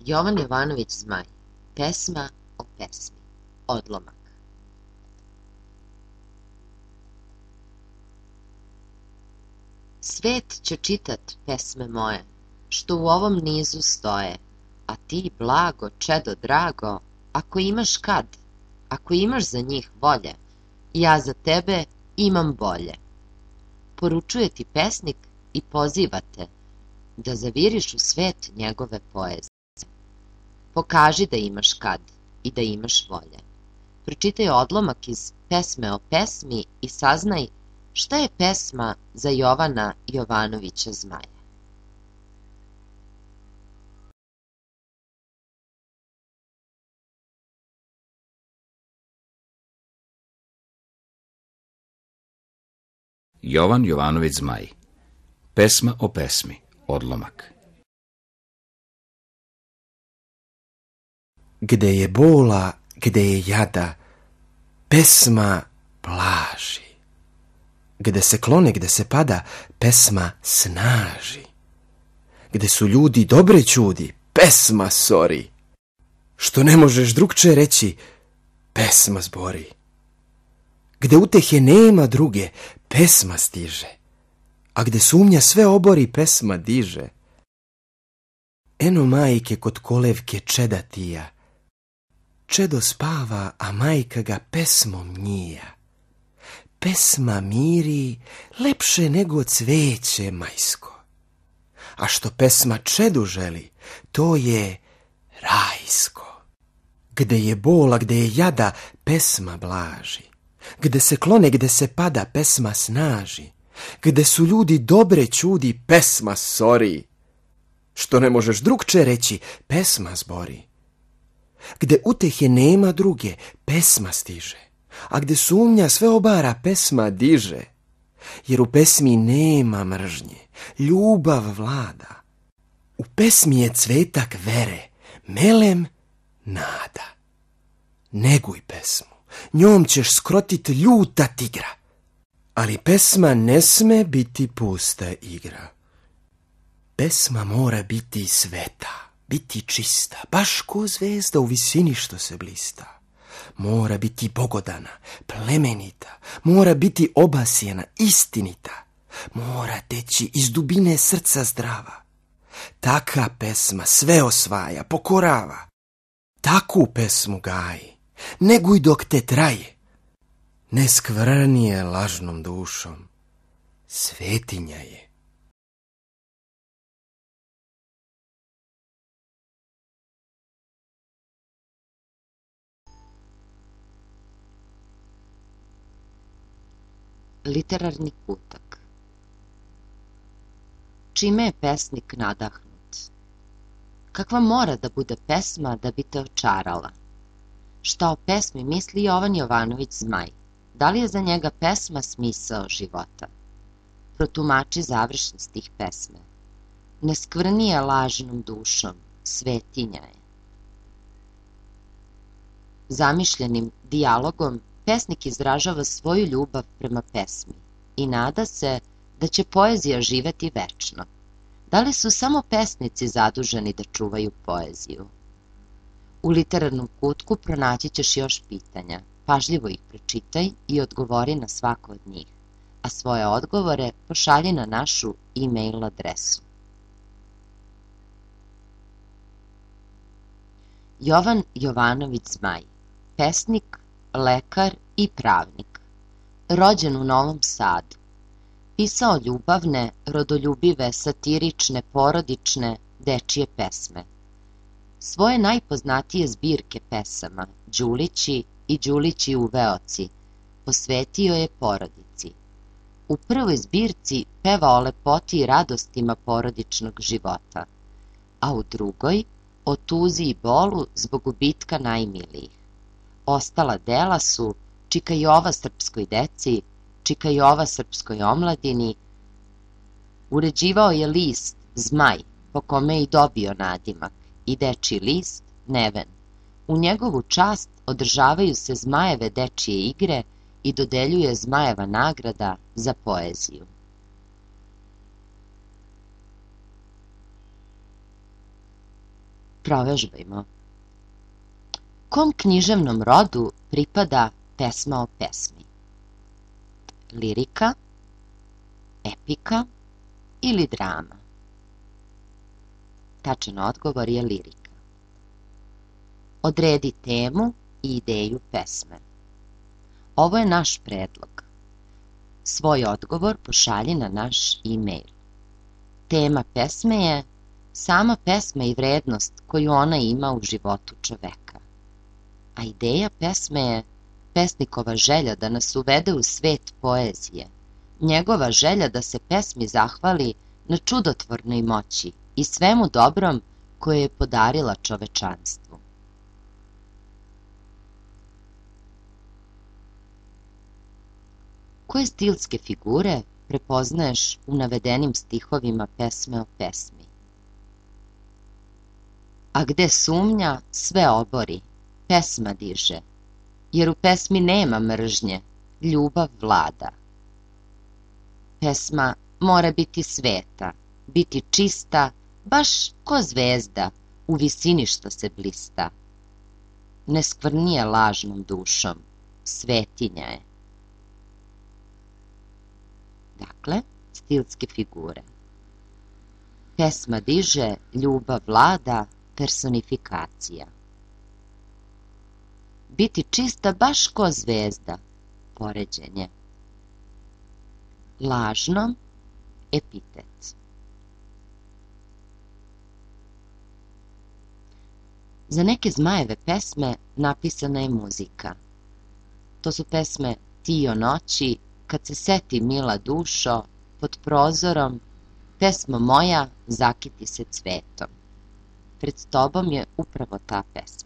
Jovan Jovanović Zmaj. Pesma o pesmi. Odlomak. Svet će čitat pesme moje, što u ovom nizu stoje, a ti, blago, čedo drago, ako imaš kad, ako imaš za njih volje, ja za tebe imam bolje. Poručuje ti pesnik i poziva te da zaviriš u svet njegove poezije. Pokaži da imaš kad i da imaš volje. Pročitaj odlomak iz pesme o pesmi i saznaj šta je pesma za Jovana Jovanovića Zmaja. Jovan Jovanović Zmaj. Pesma o pesmi. Odlomak. Gde je bola, gde je jada, pesma plaži. Gde se klone, gde se pada, pesma snaži. Gde su ljudi dobre ćudi, pesma sori. Što ne možeš drugče reći, pesma zbori. Gde utehe nema druge, pesma stiže. A gde sumnja sve obori, pesma diže. Eno majke kod kolevke čeda tija. Čedo spava, a majka ga pesmom njija. Pesma miri lepše nego cveće majsko. A što pesma čedu želi, to je rajsko. Gde je bola, gde je jada, pesma blaži. Gde se klone, gde se pada, pesma snaži. Gde su ljudi dobre ćudi, pesma sori. Što ne možeš drugče reći, pesma zbori. Gde utehe nema druge, pesma stiže. A gde sumnja sve obara, pesma diže. Jer u pesmi nema mržnje, ljubav vlada. U pesmi je cvetak vere, melem nada. Neguj pesmu, njom ćeš skrotit ljuta tigra. Ali pesma ne sme biti pusta igra. Pesma mora biti sveta, biti čista, baš ko zvezda u visini što se blista. Mora biti bogodana, plemenita, mora biti obasjena, istinita. Mora teći iz dubine srca zdrava. Taka pesma sve osvaja, pokorava. Taku pesmu gaji, neguj dok te traje. Ne skvrni je lažnom dušom, svetinja je. Literarni kutak. Čime je pesnik nadahnut? Kakva mora da bude pesma da bi te očarala? Šta o pesmi misli Jovan Jovanović Zmaj? Da li je za njega pesma smisao života? Protumači završni stih pesme. Ne skvrni je lažnom dušom, svetinja je. Zamišljenim dijalogom pesnik izražava svoju ljubav prema pesmi i nada se da će poezija živeti večno. Da li su samo pesnici zaduženi da čuvaju poeziju? U literarnom kutku pronaći ćeš još pitanja. Pažljivo ih pročitaj i odgovori na svako od njih, a svoje odgovore pošalji na našu e-mail adresu. Jovan Jovanović Zmaj, pesnik, lekar i pravnik. Rođen u Novom Sadu. Pisao ljubavne, rodoljubive, satirične, porodične, dečije pesme. Svoje najpoznatije zbirke pesama, Đulići i Đulići u Veoci, posvetio je porodici. U prvoj zbirci peva o lepoti i radostima porodičnog života, a u drugoj o tuzi i bolu zbog gubitka najmilijih. Ostala dela su Čika Jova srpskoj deci, Čika Jova srpskoj omladini. Uređivao je list Zmaj, po kome je i dobio nadimak, i dečiji list Neven. U njegovu čast održavaju se Zmajeve dečije igre i dodeljuje Zmajeva nagrada za poeziju. Provežbajmo. Kom književnom rodu pripada pesma o pesmi? Lirika, epika ili drama? Tačan odgovor je lirika. Odredi temu i ideju pesme. Ovo je naš predlog. Svoj odgovor pošalji na naš e-mail. Tema pesme je sama pesma i vrednost koju ona ima u životu čoveka. A ideja pesme je pesnikova želja da nas uvede u svet poezije, njegova želja da se pesmi zahvali na čudotvornoj moći i svemu dobrom koje je podarila čovečanstvu. Koje stilske figure prepoznaješ u navedenim stihovima pesme o pesmi? A gde sumnja, sve obori, pesma diže, jer u pesmi nema mržnje, ljubav vlada. Pesma mora biti sveta, biti čista, baš ko zvezda, u visini što se blista. Ne skvrnije lažnom dušom, svetinja je. Dakle, stilske figure. Pesma diže, ljubav vlada, personifikacija. Biti čista baš ko zvezda, poređenje. Lažno, epitet. Za neke Zmajeve pesme napisana je muzika. To su pesme Ti o noći, Kad se seti mila dušo, Pod prozorom, Pesmo moja, zakiti se cvetom. Pred tobom je upravo ta pesma.